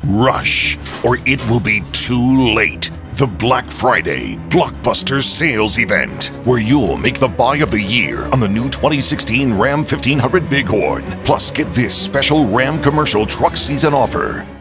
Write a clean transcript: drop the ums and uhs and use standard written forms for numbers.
Rush, or it will be too late. The Black Friday Blockbuster Sales Event, where you'll make the buy of the year on the new 2016 Ram 1500 Bighorn. Plus, get this special Ram commercial truck season offer.